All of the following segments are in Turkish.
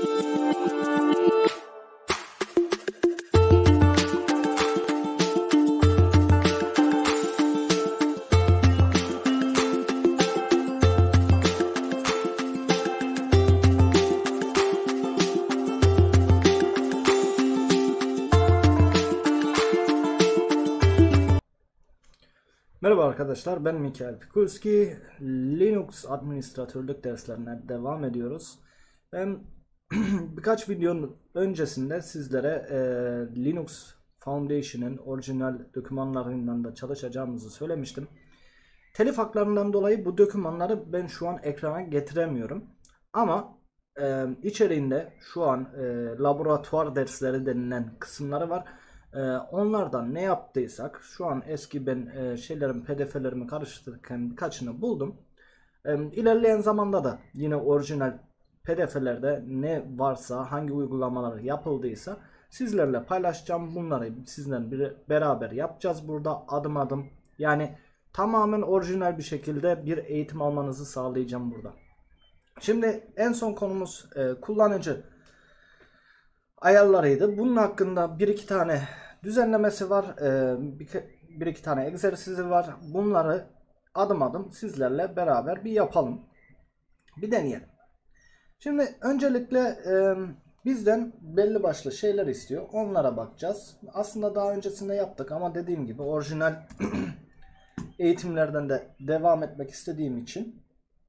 Merhaba arkadaşlar, ben Mikael Pikulski. Linux administratörlük derslerine devam ediyoruz. Ben birkaç videonun öncesinde sizlere Linux Foundation'ın orijinal dokümanlarından da çalışacağımızı söylemiştim. Telif haklarından dolayı bu dokümanları ben şu an ekrana getiremiyorum. Ama içeriğinde şu an laboratuvar dersleri denilen kısımları var. Onlardan ne yaptıysak şu an eski ben pdf'lerimi karıştırırken birkaçını buldum. İlerleyen zamanda da yine orijinal pdf'lerde ne varsa, hangi uygulamalar yapıldıysa sizlerle paylaşacağım. Bunları sizlerle beraber yapacağız burada adım adım. Yani tamamen orijinal bir şekilde bir eğitim almanızı sağlayacağım burada. Şimdi en son konumuz kullanıcı ayarlarıydı. Bunun hakkında bir iki tane düzenlemesi var. Bir iki tane egzersizi var. Bunları adım adım sizlerle beraber bir yapalım. Bir deneyelim. Şimdi öncelikle bizden belli başlı şeyler istiyor. Onlara bakacağız. Aslında daha öncesinde yaptık ama dediğim gibi orijinal eğitimlerden de devam etmek istediğim için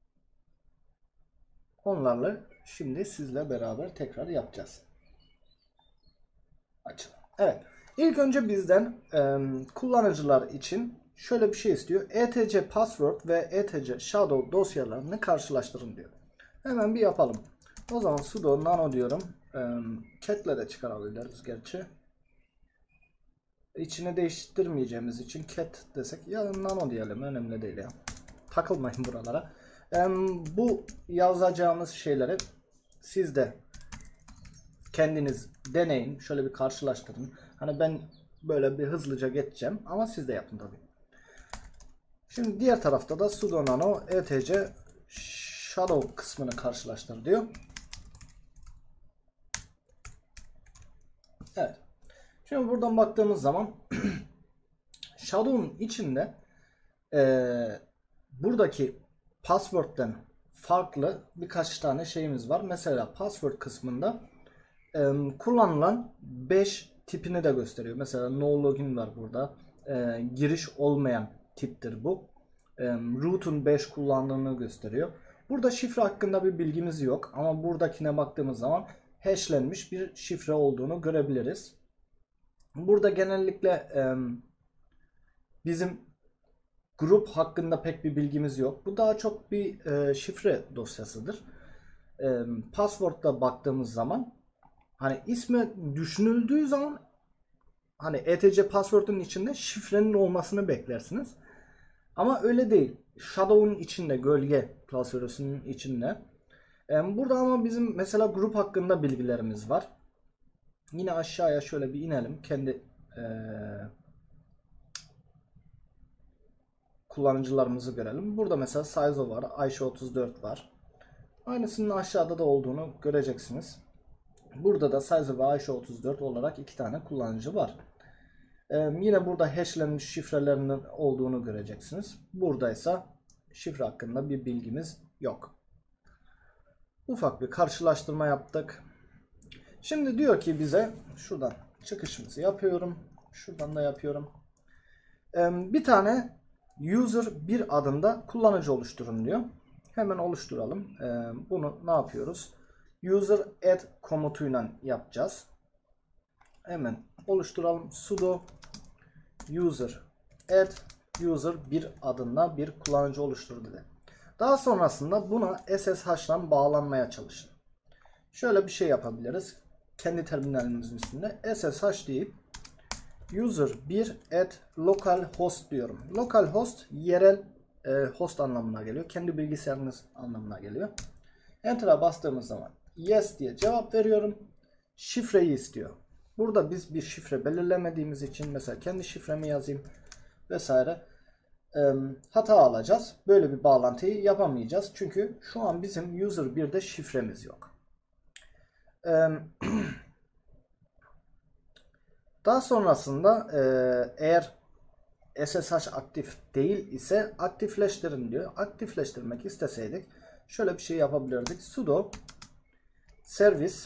onlarla şimdi sizle beraber tekrar yapacağız. Açalım. Evet. İlk önce bizden kullanıcılar için şöyle bir şey istiyor. etc password ve etc shadow dosyalarını karşılaştırın diyor. Hemen bir yapalım. O zaman sudo nano diyorum. Cat'le de çıkarabiliriz gerçi. İçini değiştirmeyeceğimiz için cat desek ya nano diyelim, önemli değil ya. Takılmayın buralara. Bu yazacağımız şeyleri siz de kendiniz deneyin. Şöyle bir karşılaştırın. Hani ben böyle bir hızlıca geçeceğim ama siz de yapın tabii. Şimdi diğer tarafta da sudo nano etc shadow kısmını karşılaştır diyor. Evet. Şimdi buradan baktığımız zaman shadow'un içinde buradaki password'den farklı birkaç tane şeyimiz var. Mesela password kısmında kullanılan 5 tipini de gösteriyor. Mesela no login var burada. Giriş olmayan tiptir bu. Root'un 5 kullandığını gösteriyor. Burada şifre hakkında bir bilgimiz yok. Ama buradakine baktığımız zaman hashlenmiş bir şifre olduğunu görebiliriz. Burada genellikle bizim grup hakkında pek bir bilgimiz yok. Bu daha çok bir şifre dosyasıdır. Password'da baktığımız zaman hani ismi düşünüldüğü zaman hani etc password'un içinde şifrenin olmasını beklersiniz. Ama öyle değil. Shadow'un içinde, gölge klasörünün içinde. Burada ama bizim mesela grup hakkında bilgilerimiz var. Yine aşağıya şöyle bir inelim. Kendi kullanıcılarımızı görelim. Burada mesela Sizo var, Ayşe 34 var. Aynısının aşağıda da olduğunu göreceksiniz. Burada da Sizo ve Ayşe 34 olarak iki tane kullanıcı var. Yine burada hashlenmiş şifrelerinin olduğunu göreceksiniz. Buradaysa şifre hakkında bir bilgimiz yok. Ufak bir karşılaştırma yaptık. Şimdi diyor ki bize şuradan çıkışımızı yapıyorum. Şuradan da yapıyorum. Bir tane user bir adında kullanıcı oluşturun diyor. Hemen oluşturalım. Bunu ne yapıyoruz? User add komutuyla yapacağız. Hemen oluşturalım. Sudo user add user bir adında bir kullanıcı oluştur dedi. Daha sonrasında buna SSH'dan bağlanmaya çalışın. Şöyle bir şey yapabiliriz. Kendi terminalimizin üstünde SSH deyip user 1 at localhost diyorum. Localhost yerel host anlamına geliyor. Kendi bilgisayarınız anlamına geliyor. Enter'a bastığımız zaman yes diye cevap veriyorum. Şifreyi istiyor. Burada biz bir şifre belirlemediğimiz için mesela kendi şifremi yazayım vesaire hata alacağız. Böyle bir bağlantıyı yapamayacağız. Çünkü şu an bizim user 1'de şifremiz yok. Daha sonrasında eğer SSH aktif değil ise aktifleştirin diyor. Aktifleştirmek isteseydik şöyle bir şey yapabilirdik. Sudo service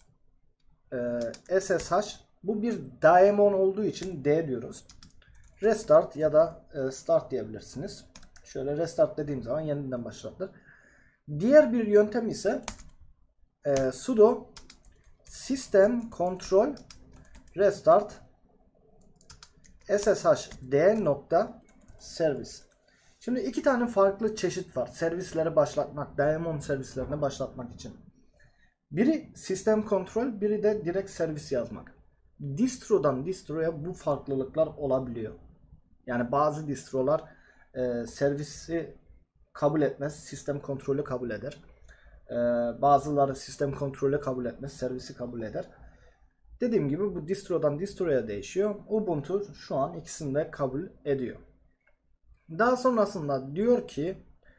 SSH, bu bir daemon olduğu için D diyoruz. Restart ya da start diyebilirsiniz. Şöyle restart dediğim zaman yeniden başlatır. Diğer bir yöntem ise sudo system control restart sshd.service. Şimdi iki tane farklı çeşit var. Servisleri başlatmak, daemon servislerini başlatmak için. Biri sistem kontrol, biri de direkt servis yazmak. Distro'dan distro'ya bu farklılıklar olabiliyor. Yani bazı distrolar servisi kabul etmez, sistem kontrolü kabul eder. Bazıları sistem kontrolü kabul etmez, servisi kabul eder. Dediğim gibi bu distro'dan distro'ya değişiyor. Ubuntu şu an ikisini de kabul ediyor. Daha sonrasında diyor ki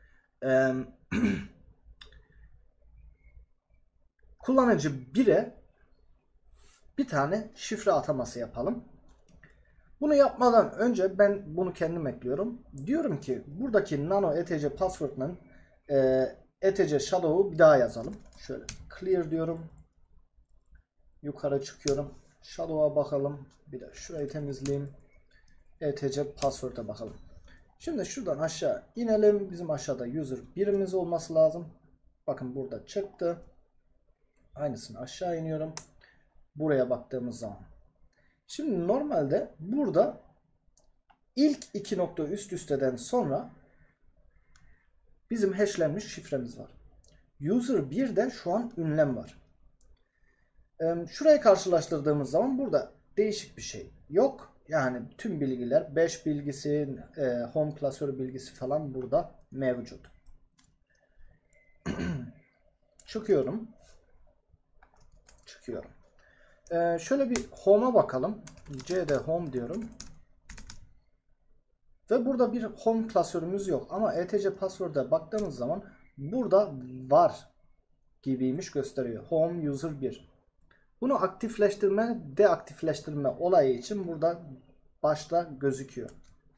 kullanıcı 1'e bir tane şifre ataması yapalım. Bunu yapmadan önce ben bunu kendim ekliyorum. Diyorum ki buradaki nano etc password'ın etc shadow'u bir daha yazalım. Şöyle clear diyorum. Yukarı çıkıyorum. Shadow'a bakalım. Bir de şurayı temizleyeyim. etc password'a bakalım. Şimdi şuradan aşağı inelim. Bizim aşağıda user birimiz olması lazım. Bakın burada çıktı. Aynısını aşağı iniyorum. Buraya baktığımız zaman. Şimdi normalde burada ilk iki nokta üst üsteden sonra bizim hashlenmiş şifremiz var. User 1'de şu an ünlem var. Şurayı karşılaştırdığımız zaman burada değişik bir şey yok. Yani tüm bilgiler, 5 bilgisi, home klasörü bilgisi falan burada mevcut. Çıkıyorum. Şöyle bir home'a bakalım. cd home diyorum. Ve burada bir home klasörümüz yok. Ama etc password'a baktığımız zaman burada var gibiymiş gösteriyor. Home user 1. Bunu aktifleştirme, deaktifleştirme olayı için burada başta gözüküyor.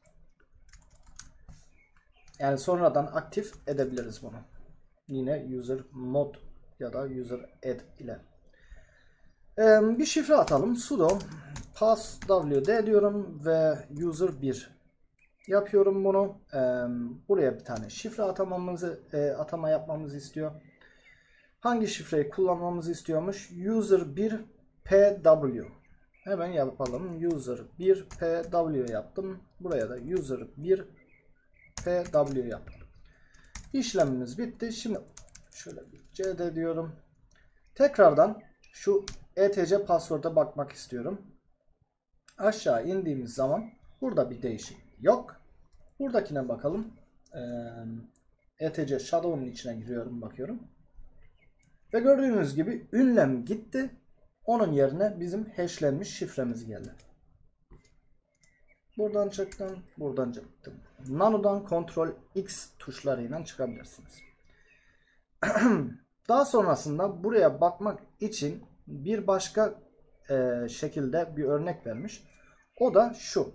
Yani sonradan aktif edebiliriz bunu. Yine user mod ya da user add ile. Bir şifre atalım. Sudo passwd diyorum ve user 1 yapıyorum bunu. Buraya bir tane şifre atama yapmamızı istiyor. Hangi şifreyi kullanmamızı istiyormuş? User 1 pw. Hemen yapalım. User 1 pw yaptım. Buraya da user 1 pw yaptım. İşlemimiz bitti. Şimdi şöyle bir cd diyorum. Tekrardan şu etc password'a bakmak istiyorum. Aşağı indiğimiz zaman burada bir değişiklik yok. Buradakine bakalım. etc shadow'un içine giriyorum, bakıyorum. Ve gördüğünüz gibi ünlem gitti. Onun yerine bizim hashlenmiş şifremiz geldi. Buradan çıktım. Buradan çıktım. Nano'dan Ctrl X tuşlarıyla çıkabilirsiniz. Daha sonrasında buraya bakmak için bir başka şekilde bir örnek vermiş. O da şu.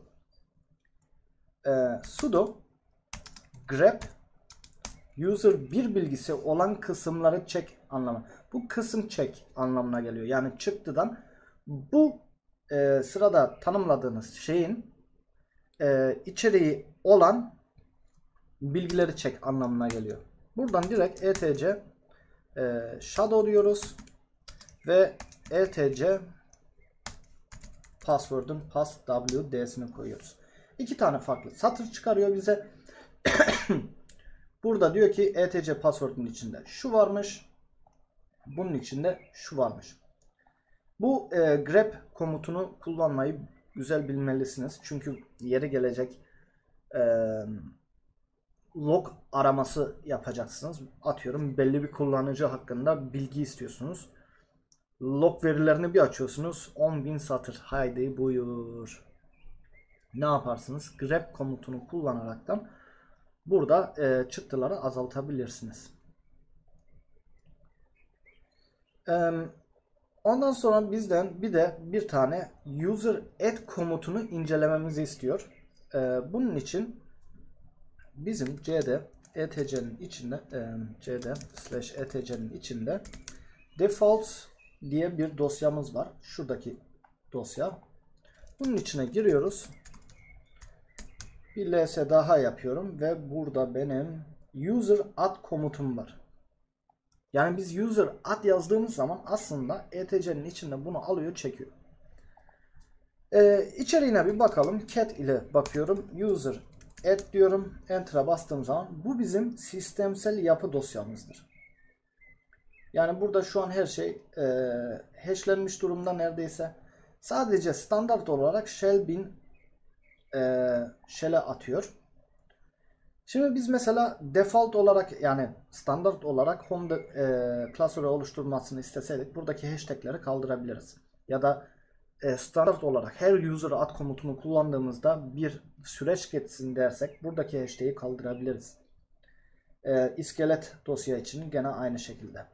Sudo grep user 1 bilgisi olan kısımları çek anlamı. Bu kısım çek anlamına geliyor. Yani çıktıdan bu sırada tanımladığınız şeyin içeriği olan bilgileri çek anlamına geliyor. Buradan direkt etc shadow diyoruz ve etc password'un passwd'sini koyuyoruz. İki tane farklı satır çıkarıyor bize. Burada diyor ki etc password'un içinde şu varmış. Bunun içinde şu varmış. Bu grep komutunu kullanmayı güzel bilmelisiniz. Çünkü yeri gelecek log araması yapacaksınız. Atıyorum belli bir kullanıcı hakkında bilgi istiyorsunuz. Log verilerini bir açıyorsunuz. 10.000 satır. Haydi buyur. Ne yaparsınız? Grep komutunu kullanaraktan burada çıktıları azaltabilirsiniz. Ondan sonra bizden bir tane user add komutunu incelememizi istiyor. Bunun için bizim cd etc'nin içinde cd/etc'nin içinde defaults diye bir dosyamız var. Şuradaki dosya. Bunun içine giriyoruz. Bir ls daha yapıyorum ve burada benim user add komutum var. Yani biz user add yazdığımız zaman aslında etc'nin içinde bunu alıyor, çekiyor. İçeriğine bir bakalım. Cat ile bakıyorum. User add diyorum. Enter'a bastığım zaman bu bizim sistemsel yapı dosyamızdır. Yani burada şu an her şey hashlenmiş durumda neredeyse. Sadece standart olarak shell bin shell'e atıyor. Şimdi biz mesela default olarak yani standart olarak home klasörü oluşturmasını isteseydik buradaki hashtagleri kaldırabiliriz. Ya da standart olarak her user add komutunu kullandığımızda bir süreç geçsin dersek buradaki hashtag'i kaldırabiliriz. İskelet dosya için gene aynı şekilde.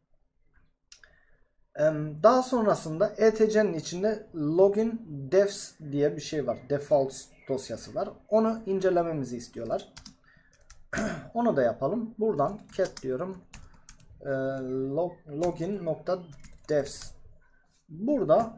Daha sonrasında etc'nin içinde login defs diye bir şey var. Defaults dosyası var. Onu incelememizi istiyorlar. Onu da yapalım. Buradan cat diyorum. Login.defs. Burada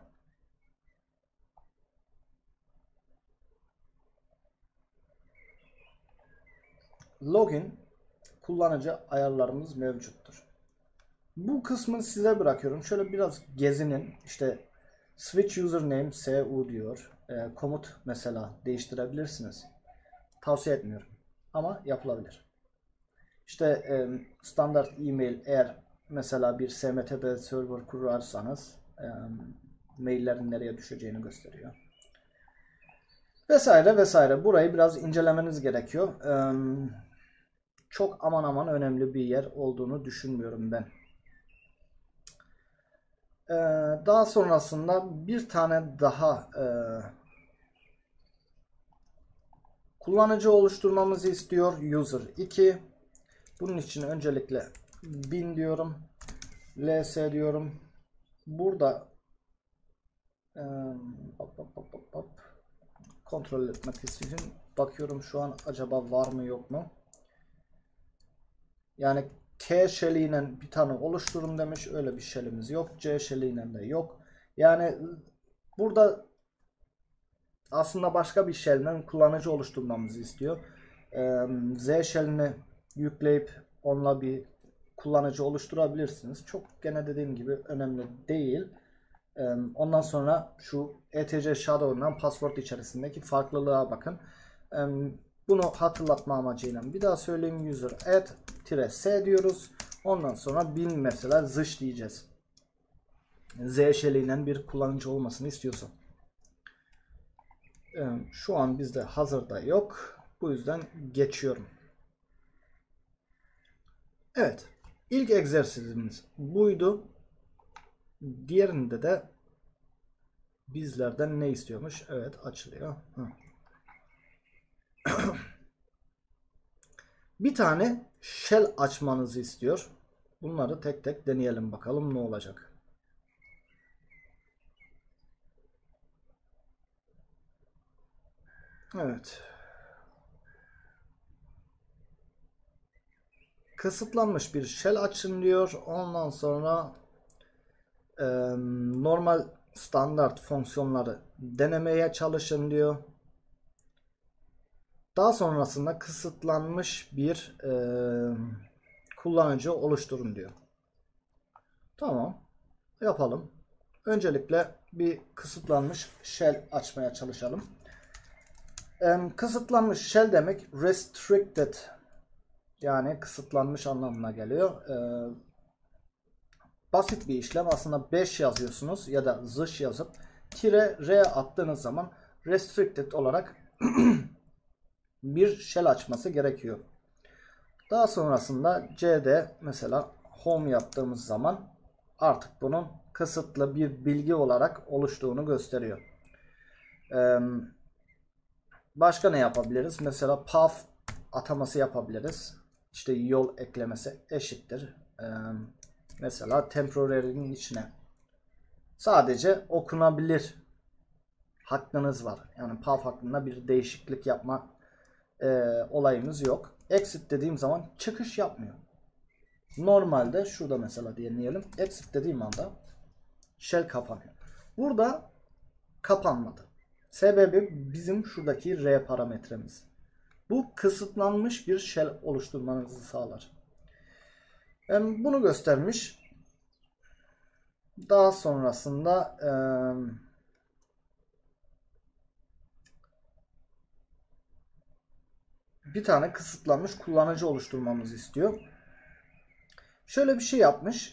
login kullanıcı ayarlarımız mevcuttur. Bu kısmını size bırakıyorum. Şöyle biraz gezinin. İşte switch username su diyor. Komut mesela değiştirebilirsiniz. Tavsiye etmiyorum. Ama yapılabilir. İşte standart e-mail eğer mesela bir SMTP server kurarsanız maillerin nereye düşeceğini gösteriyor. Vesaire vesaire. Burayı biraz incelemeniz gerekiyor. Çok aman aman önemli bir yer olduğunu düşünmüyorum ben. Daha sonrasında bir tane daha kullanıcı oluşturmamızı istiyor. User 2. Bunun için öncelikle bin diyorum. ls diyorum. Burada kontrol etmek istiyorum. Bakıyorum şu an acaba var mı yok mu? Yani K shell'iyle bir tane oluşturun demiş. Öyle bir shell'imiz yok. C shell'iyle de yok. Yani burada aslında başka bir shell'den kullanıcı oluşturmamızı istiyor. Z shell'ini yükleyip onunla bir kullanıcı oluşturabilirsiniz. Çok gene dediğim gibi önemli değil. Ondan sonra şu etc shadow'dan password içerisindeki farklılığa bakın. Bunu hatırlatma amacıyla bir daha söyleyeyim. User add-s diyoruz. Ondan sonra bin mesela zış diyeceğiz. Z shell'iyle bir kullanıcı olmasını istiyorsa. Şu an bizde hazırda yok. Bu yüzden geçiyorum. Evet. İlk egzersizimiz buydu. Diğerinde de bizlerden ne istiyormuş? Evet, açılıyor. Bir tane shell açmanızı istiyor. Bunları tek tek deneyelim bakalım ne olacak. Evet. Kısıtlanmış bir shell açın diyor. Ondan sonra normal standart fonksiyonları denemeye çalışın diyor. Daha sonrasında kısıtlanmış bir kullanıcı oluşturun diyor. Tamam. Yapalım. Öncelikle bir kısıtlanmış shell açmaya çalışalım. Kısıtlanmış shell demek restricted, yani kısıtlanmış anlamına geliyor. Basit bir işlem. Aslında 5 yazıyorsunuz ya da zış yazıp -r attığınız zaman restricted olarak bir shell açması gerekiyor. Daha sonrasında cd mesela home yaptığımız zaman artık bunun kısıtlı bir bilgi olarak oluştuğunu gösteriyor. Başka ne yapabiliriz? Mesela path ataması yapabiliriz. İşte yol eklemesi eşittir. Mesela temporary'nin içine Sadece okunabilir hakkınız var. Yani path hakkında bir değişiklik yapma olayımız yok. Exit dediğim zaman çıkış yapmıyor. Normalde şurada mesela diyelim. Exit dediğim anda shell kapanıyor. Burada kapanmadı. Sebebi bizim şuradaki R parametremiz. Bu kısıtlanmış bir shell oluşturmanızı sağlar. Bunu göstermiş. Daha sonrasında bir tane kısıtlanmış kullanıcı oluşturmamızı istiyor. Şöyle bir şey yapmış.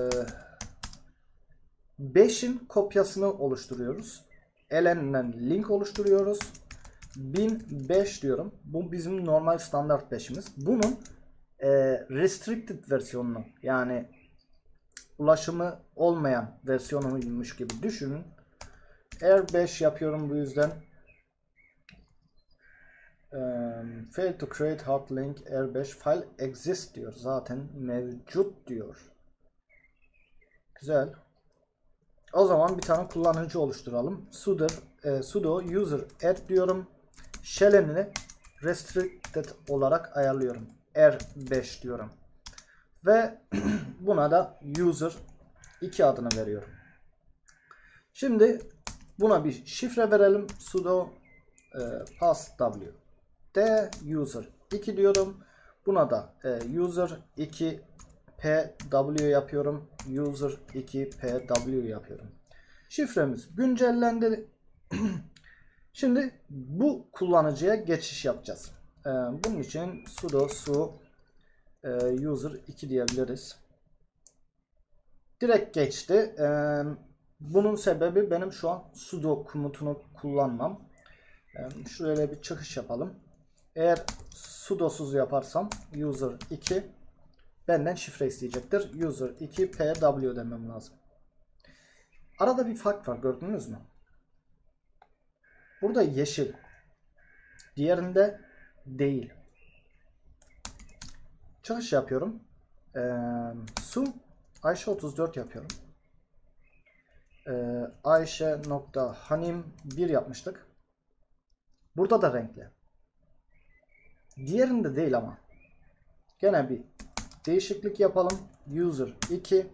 5'in kopyasını oluşturuyoruz. Ln'den link oluşturuyoruz. 1005 diyorum. Bu bizim normal standart 5'imiz. Bunun restricted versiyonunu, yani ulaşımı olmayan versiyonuymuş gibi düşünün. R5 yapıyorum bu yüzden. Fail to create hard link R5 file exist diyor. Zaten mevcut diyor. Güzel. O zaman bir tane kullanıcı oluşturalım. Sudo user add diyorum. Shell'ini restricted olarak ayarlıyorum. R5 diyorum. Ve buna da user 2 adını veriyorum. Şimdi buna bir şifre verelim. Sudo passw d user 2 diyorum. Buna da user 2 pw yapıyorum. User 2 pw yapıyorum. Şifremiz güncellendi. Şimdi bu kullanıcıya geçiş yapacağız. Bunun için sudo su user 2 diyebiliriz. Direkt geçti. Bunun sebebi benim şu an sudo komutunu kullanmam. Şuraya bir çıkış yapalım. Eğer sudosuz yaparsam user 2 benden şifre isteyecektir. User 2 pw demem lazım. Arada bir fark var, gördünüz mü? Burada yeşil. Diğerinde değil. Çıkış yapıyorum. Su Ayşe 34 yapıyorum. Ayşe.hanim 1 yapmıştık. Burada da renkli. Diğerinde değil ama. Gene bir değişiklik yapalım. User 2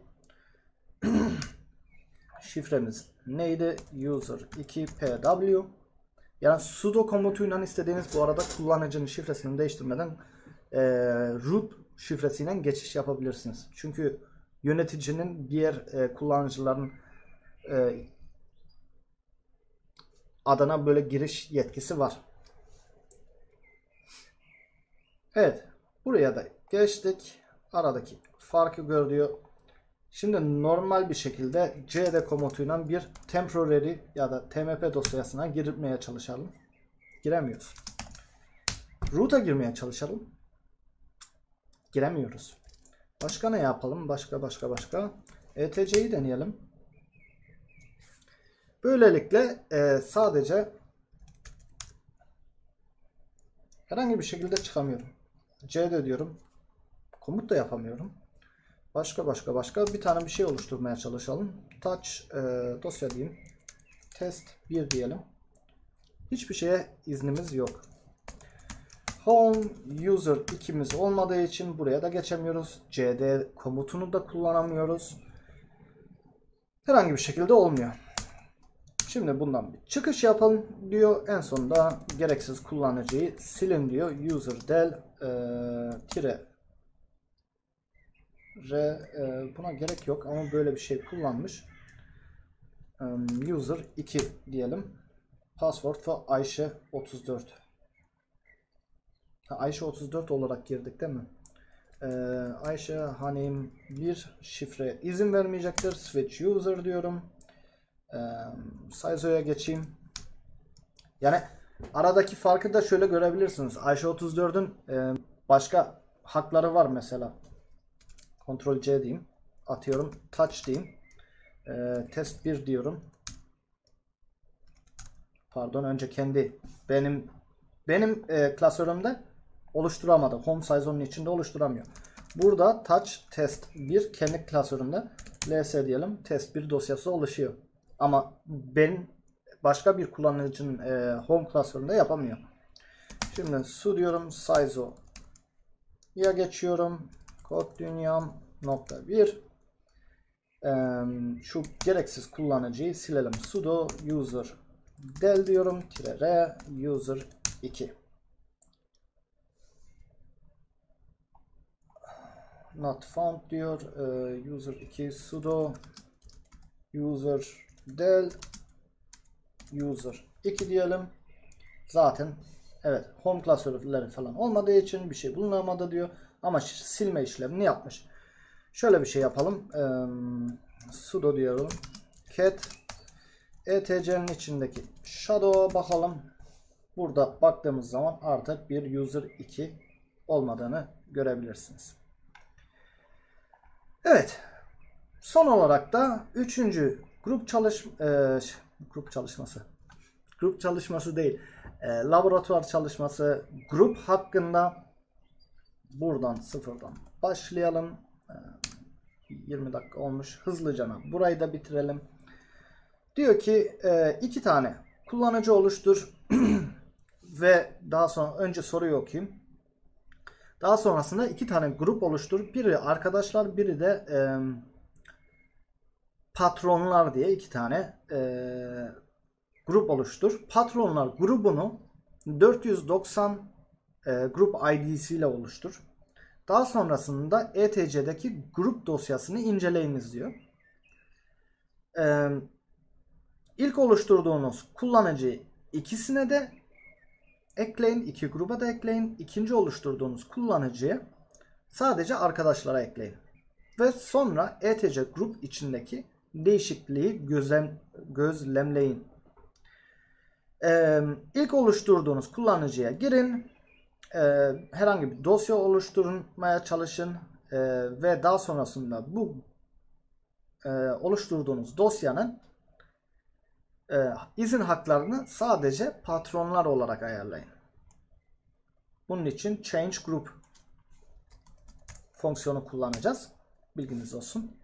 şifremiz neydi? User 2 pw. Yani sudo komutuyla istediğiniz, bu arada kullanıcının şifresini değiştirmeden root şifresiyle geçiş yapabilirsiniz. Çünkü yöneticinin diğer kullanıcıların adına böyle giriş yetkisi var. Evet. Buraya da geçtik. Aradaki farkı gör diyor. Şimdi normal bir şekilde cd komutuyla bir temporary ya da tmp dosyasına girmeye çalışalım. Giremiyoruz. Root'a girmeye çalışalım. Giremiyoruz. Başka ne yapalım? Başka. etc'yi deneyelim. Böylelikle sadece herhangi bir şekilde çıkamıyorum. cd diyorum. Komut da yapamıyorum. Başka bir tane bir şey oluşturmaya çalışalım. Touch dosya diyeyim. Test 1 diyelim. Hiçbir şeye iznimiz yok. Home user 2'miz olmadığı için buraya da geçemiyoruz. cd komutunu da kullanamıyoruz. Herhangi bir şekilde olmuyor. Şimdi bundan bir çıkış yapalım diyor. En sonunda gereksiz kullanıcıyı silin diyor. User del buna gerek yok ama böyle bir şey kullanmış. User 2 diyelim. Password ve Ayşe 34. Ayşe 34 olarak girdik değil mi? Ayşe Hanim bir şifre izin vermeyecektir. Switch user diyorum. Sizo'ya geçeyim. Yani aradaki farkı da şöyle görebilirsiniz. Ayşe 34'ün başka hakları var mesela. Ctrl C diyeyim. Atıyorum. Touch diyeyim. Test 1 diyorum. Pardon, önce kendi benim klasörümde oluşturamadı. Home Sizo'nun içinde oluşturamıyor. Burada touch test 1 kendi klasörümde ls diyelim. Test 1 dosyası oluşuyor. Ama ben başka bir kullanıcının home klasöründe yapamıyor. Şimdi su diyorum, size'ya geçiyorum. Kod dünyam .1. Şu gereksiz kullanıcıyı silelim. Sudo user del diyorum. -r user 2. Not found diyor. User 2 sudo user del user 2 diyelim. Zaten evet, home klasörleri falan olmadığı için bir şey bulunamadı diyor. Ama silme işlemini yapmış. Şöyle bir şey yapalım. Sudo diyorum. Cat etc'nin içindeki shadow'a bakalım. Burada baktığımız zaman artık bir user 2 olmadığını görebilirsiniz. Evet. Son olarak da 3. grup çalışması değil. Laboratuvar çalışması grup hakkında buradan sıfırdan başlayalım. 20 dakika olmuş. Hızlıca burayı da bitirelim. Diyor ki 2 tane kullanıcı oluştur ve daha sonra önce soruyu okuyayım. Daha sonrasında 2 tane grup oluştur. Biri arkadaşlar, biri de patronlar diye 2 tane grup oluştur. Patronlar grubunu 490 grup ID'si ile oluştur. Daha sonrasında etc'deki grup dosyasını inceleyiniz diyor. İlk oluşturduğunuz kullanıcıyı ikisine de ekleyin. 2 gruba da ekleyin. İkinci oluşturduğunuz kullanıcıyı sadece arkadaşlara ekleyin. Ve sonra etc grup içindeki değişikliği gözlemleyin. İlk oluşturduğunuz kullanıcıya girin. Herhangi bir dosya oluşturmaya çalışın. Ve daha sonrasında bu oluşturduğunuz dosyanın izin haklarını sadece patronlar olarak ayarlayın. Bunun için change group fonksiyonu kullanacağız. Bilginiz olsun.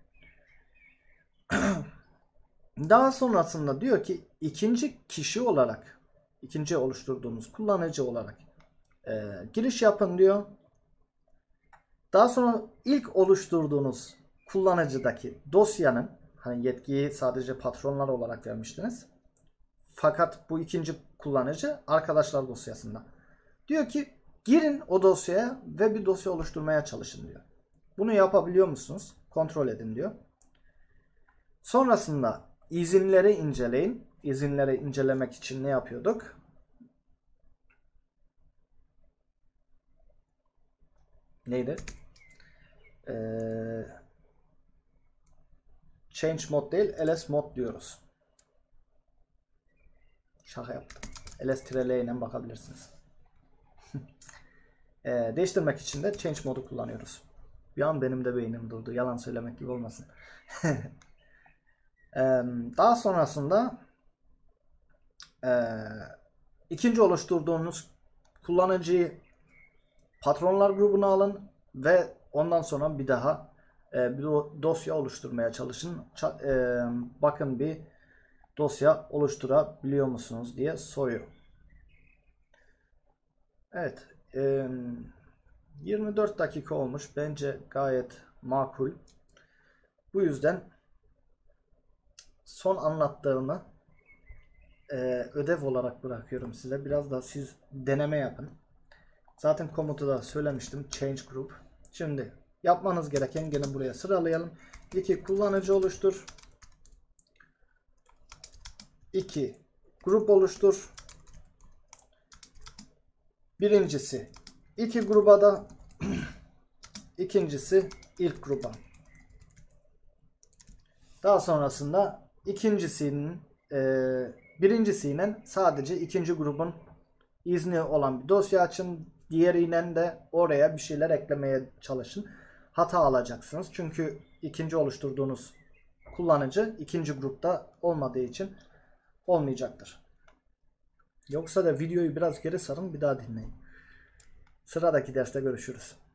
Daha sonrasında diyor ki ikinci kişi olarak, ikinci oluşturduğumuz kullanıcı olarak giriş yapın diyor. Daha sonra ilk oluşturduğunuz kullanıcıdaki dosyanın, hani yetkiyi sadece patronlar olarak vermiştiniz. Fakat bu ikinci kullanıcı arkadaşlar dosyasında. Diyor ki girin o dosyaya ve bir dosya oluşturmaya çalışın diyor. Bunu yapabiliyor musunuz? Kontrol edin diyor. Sonrasında izinleri inceleyin. İzinleri incelemek için ne yapıyorduk? Neydi? Change mod değil, ls mod diyoruz. Şaka yaptım. ls-l ile bakabilirsiniz. Değiştirmek için de change modu kullanıyoruz. Bir an benim de beynim durdu. Yalan söylemek gibi olmasın. Daha sonrasında ikinci oluşturduğunuz kullanıcıyı patronlar grubuna alın ve ondan sonra bir daha bir dosya oluşturmaya çalışın. Bakın bir dosya oluşturabiliyor musunuz diye soruyor. Evet. 24 dakika olmuş. Bence gayet makul. Bu yüzden son anlattığımı ödev olarak bırakıyorum size. Biraz da siz deneme yapın. Zaten komutu da söylemiştim. Change group. Şimdi yapmanız gereken, gene buraya sıralayalım. 2 kullanıcı oluştur. 2 grup oluştur. Birincisi 2 gruba da ikincisi ilk gruba. Daha sonrasında birincisiyle sadece ikinci grubun izni olan bir dosya açın. Diğeriyle de oraya bir şeyler eklemeye çalışın. Hata alacaksınız. Çünkü ikinci oluşturduğunuz kullanıcı ikinci grupta olmadığı için olmayacaktır. Yoksa da videoyu biraz geri sarın, bir daha dinleyin. Sıradaki derste görüşürüz.